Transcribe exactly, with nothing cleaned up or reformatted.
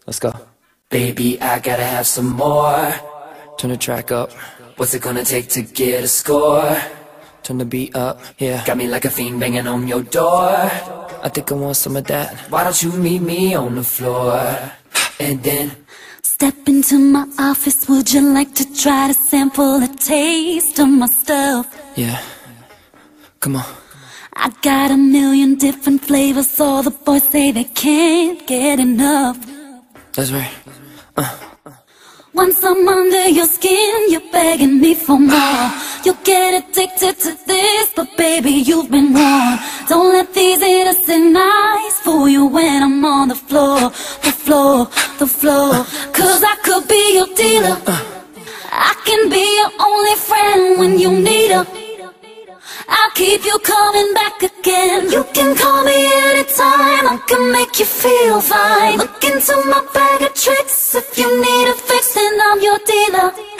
Let's go. Baby, I gotta have some more. Turn the track up. What's it gonna take to get a score? Turn the beat up, yeah. Got me like a fiend banging on your door. I think I want some of that. Why don't you meet me on the floor? And then step into my office, would you like to try to sample a taste of my stuff? Yeah, come on. I got a million different flavors, all the boys say they can't get enough. That's right. uh. Once I'm under your skin, you're begging me for more. You'll get addicted to this, but baby, you've been warned. Don't let these innocent eyes fool you when I'm on the floor, the floor, the floor. Cause I could be your dealer. I can be your only friend when you need her. I'll keep you coming back again. You can call me anytime, I can make you feel fine. Look into my bag of tricks, if you need a fix then I'm your dealer.